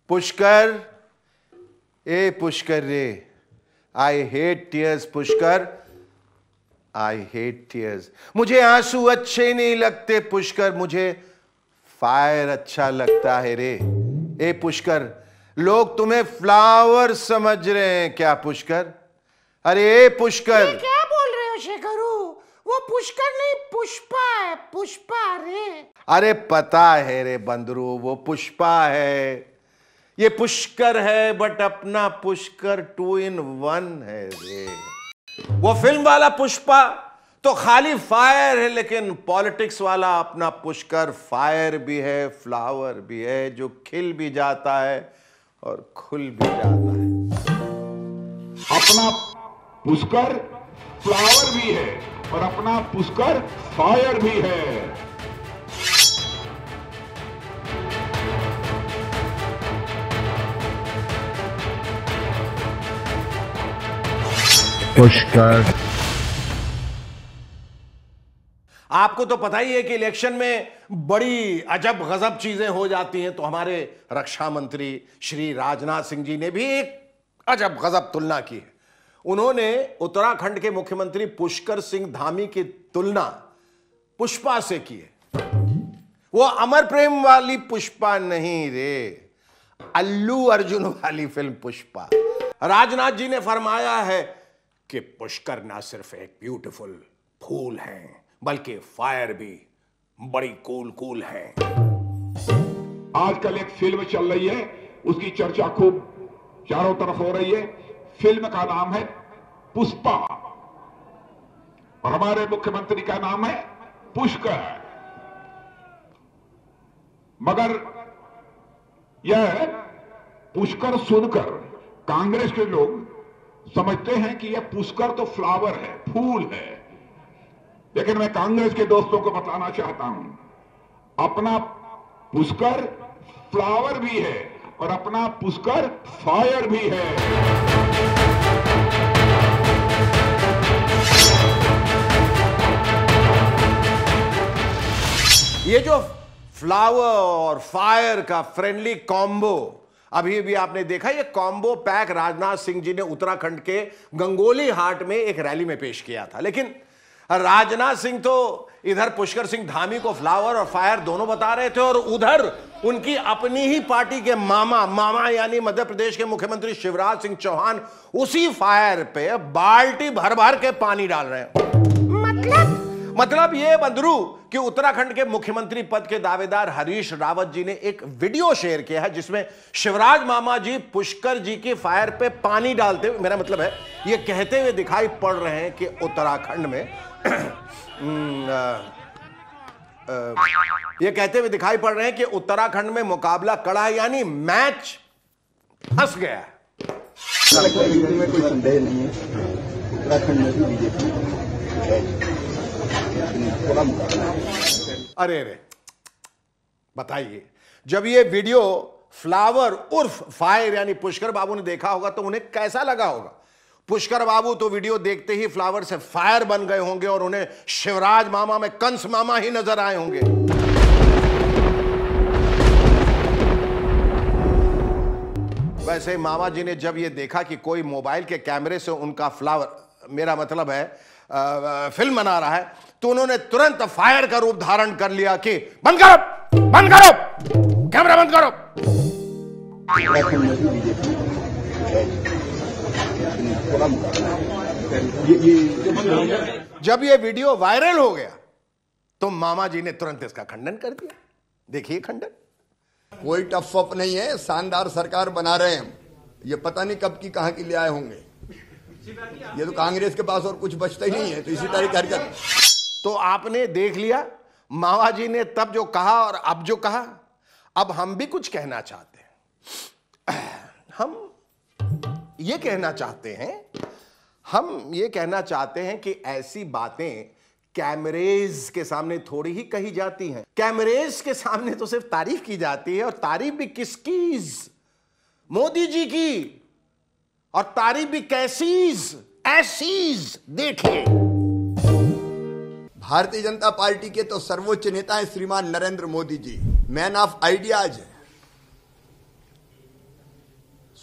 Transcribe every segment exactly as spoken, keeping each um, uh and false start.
पुष्कर, ए पुष्कर रे, I hate tears Pushkar, I hate tears. मुझे आंसू अच्छे नहीं लगते पुष्कर, मुझे फायर अच्छा लगता है रे। ए पुष्कर, लोग तुम्हें फ्लावर समझ रहे हैं क्या पुष्कर? अरे ए पुष्कर, ये क्या बोल रहे हो शेखरू? वो पुष्कर नहीं पुष्पा है, पुष्पा रे। अरे पता है रे बंदरू, वो पुष्पा है, ये पुष्कर है, बट अपना पुष्कर टू इन वन है रे। वो फिल्म वाला पुष्पा तो खाली फायर है, लेकिन पॉलिटिक्स वाला अपना पुष्कर फायर भी है, फ्लावर भी है, जो खिल भी जाता है और खुल भी जाता है। अपना पुष्कर फ्लावर भी है और अपना पुष्कर फायर भी है। पुष्कर। आपको तो पता ही है कि इलेक्शन में बड़ी अजब गजब चीजें हो जाती हैं, तो हमारे रक्षा मंत्री श्री राजनाथ सिंह जी ने भी एक अजब गजब तुलना की है। उन्होंने उत्तराखंड के मुख्यमंत्री पुष्कर सिंह धामी की तुलना पुष्पा से की है। वो अमर प्रेम वाली पुष्पा नहीं रे, अल्लू अर्जुन वाली फिल्म पुष्पा। राजनाथ जी ने फरमाया है कि पुष्कर ना सिर्फ एक ब्यूटीफुल फूल है, बल्कि फायर भी बड़ी कूल कूल है। आजकल एक फिल्म चल रही है, उसकी चर्चा खूब चारों तरफ हो रही है। फिल्म का नाम है पुष्पा और हमारे मुख्यमंत्री का नाम है पुष्कर। मगर यह पुष्कर सुनकर कांग्रेस के लोग समझते हैं कि यह पुष्कर तो फ्लावर है, फूल है। लेकिन मैं कांग्रेस के दोस्तों को बताना चाहता हूं, अपना पुष्कर फ्लावर भी है और अपना पुष्कर फायर भी है। ये जो फ्लावर और फायर का फ्रेंडली कॉम्बो अभी भी आपने देखा, ये कॉम्बो पैक राजनाथ सिंह जी ने उत्तराखंड के गंगोली हाट में एक रैली में पेश किया था। लेकिन राजनाथ सिंह तो इधर पुष्कर सिंह धामी को फ्लावर और फायर दोनों बता रहे थे, और उधर उनकी अपनी ही पार्टी के मामा मामा यानी मध्य प्रदेश के मुख्यमंत्री शिवराज सिंह चौहान उसी फायर पे बाल्टी भर भर के पानी डाल रहे हैं। मतलब मतलब ये बंदरू कि उत्तराखंड के मुख्यमंत्री पद के दावेदार हरीश रावत जी ने एक वीडियो शेयर किया है, जिसमें शिवराज मामा जी पुष्कर जी की फायर पे पानी डालते हुए, मेरा मतलब है ये कहते हुए दिखाई पड़ रहे हैं कि उत्तराखंड में आ, आ, ये कहते हुए दिखाई पड़ रहे हैं कि उत्तराखंड में मुकाबला कड़ा यानी मैच फंस गया है। में कोई संदेह नहीं है, उत्तराखंड में भी बीजेपी अरे रे बताइए, जब ये वीडियो फ्लावर उर्फ फायर यानी पुष्कर बाबू ने देखा होगा तो उन्हें कैसा लगा होगा? पुष्कर बाबू तो वीडियो देखते ही फ्लावर से फायर बन गए होंगे और उन्हें शिवराज मामा में कंस मामा ही नजर आए होंगे। वैसे मामा जी ने जब ये देखा कि कोई मोबाइल के कैमरे से उनका फ्लावर, मेरा मतलब है आ, आ, फिल्म बना रहा है, तो उन्होंने तुरंत फायर का रूप धारण कर लिया कि बंद करो, बंद करो, कैमरा बंद करो। जब ये वीडियो वायरल हो गया तो मामा जी ने तुरंत इसका खंडन कर दिया। देखिए खंडन। कोई टफ अप नहीं है, शानदार सरकार बना रहे हैं। ये पता नहीं कब की कहां की ले आए होंगे। ये तो कांग्रेस के पास और कुछ बचता ही नहीं है, तो इसी तरह की हरकत। तो आपने देख लिया मामा जी ने तब जो कहा और अब जो कहा। अब हम भी कुछ कहना चाहते हैं। हम ये कहना चाहते हैं हम ये कहना चाहते हैं कि ऐसी बातें कैमरेज के सामने थोड़ी ही कही जाती हैं। कैमरेज के सामने तो सिर्फ तारीफ की जाती है, और तारीफ भी किसकी? मोदी जी की। और तारीफ भी कैसीज? ऐसीज। देखिए, भारतीय जनता पार्टी के तो सर्वोच्च नेता है श्रीमान Narendra Modi ji, man of ideas है।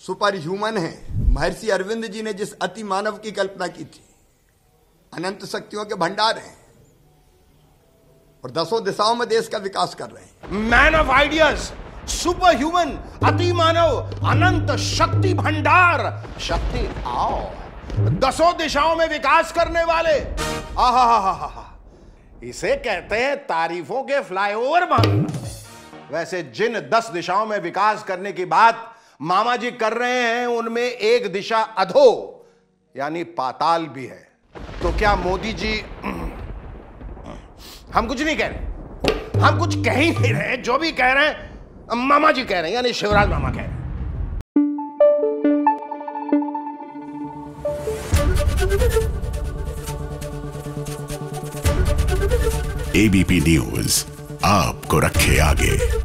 सुपर ह्यूमन है। महर्षि अरविंद जी ने जिस अति मानव की कल्पना की थी, अनंत शक्तियों के भंडार हैं और दसों दिशाओं में देश का विकास कर रहे हैं। Man of ideas, super human, अति मानव, अनंत शक्ति भंडार, शक्ति आओ, दसों दिशाओं में विकास करने वाले। आहा, इसे कहते हैं तारीफों के फ्लाईओवर मारना। वैसे जिन दस दिशाओं में विकास करने की बात मामा जी कर रहे हैं, उनमें एक दिशा अधो यानी पाताल भी है। तो क्या मोदी जी, हम कुछ नहीं कह रहे, हम कुछ कह ही नहीं रहे, जो भी कह रहे हैं मामा जी कह रहे हैं, यानी शिवराज मामा कह रहे हैं। एबीपी न्यूज आपको रखे आगे।